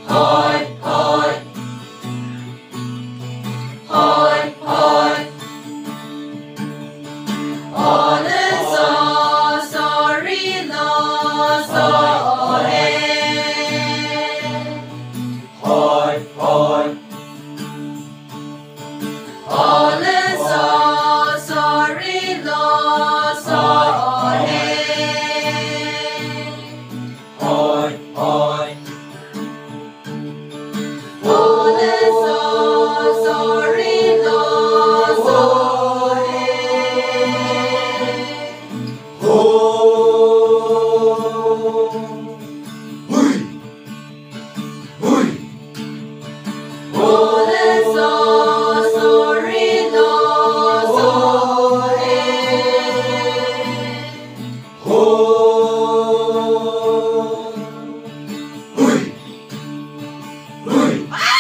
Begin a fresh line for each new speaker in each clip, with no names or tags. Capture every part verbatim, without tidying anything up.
Hoi, hoi. Hoi, hoi. All is all, sorry, lost, all hey.
Hoi, hoi.
All is all, sorry, lost, all hey.
Hoi, hoi.
All is all, sorry, lost, all hey.
Ho. Hui. Hui.
All is all, sorry, lost, all hey.
Ho. Hui. Hui.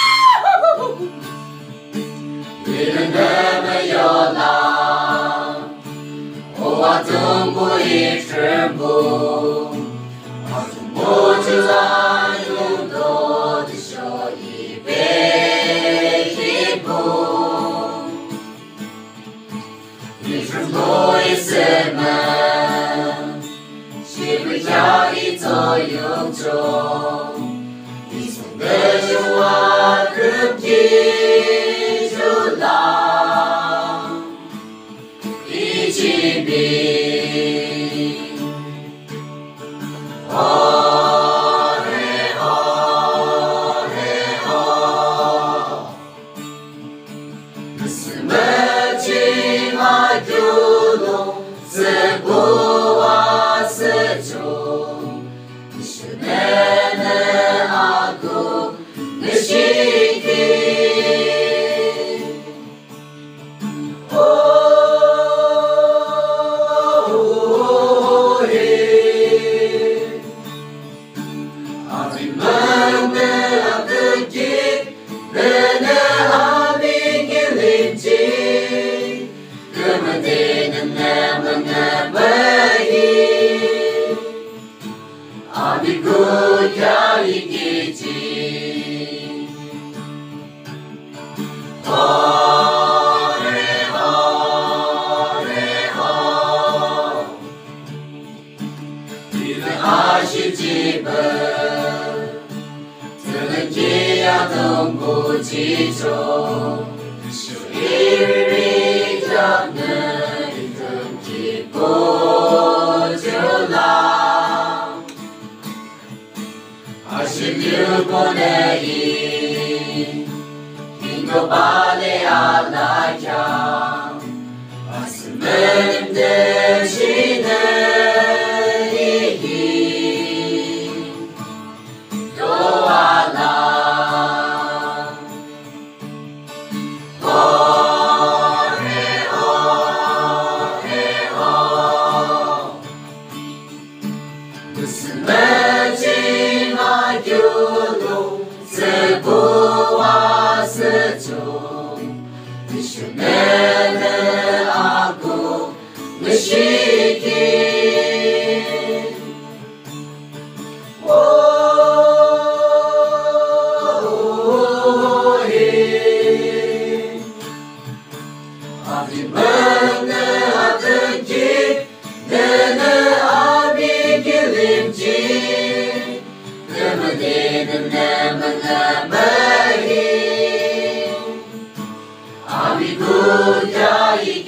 Willen never your love. Oh, I don't believe tremble. I don't want to lie, don't know the show you people. It's from boys and men. She will carry to your jaw. It's from the you are the kids you love. Each evening. Oh, hey, oh, hey, oh. 스며진 아교로 세보아 세종 이슈네네 아구 느시기 오히 아비만네 아드기 내내 아비길림지 그만되는 남은 나바이 아비구야 이기지 허레 허레 허 이는 아시집은 들은 기야 동부지조 이리 잡는 이든 기쁘주라 아십육 번의 이 흰도 발에 알라야 말씀은 힘드시네 이히 또 알라 무슨 마지막 교도 세보아 세종 미슈네네 아구 느시기 오히 아비만네 아드기 내내 아비길림지 그만되는 남은 나바이 아비구야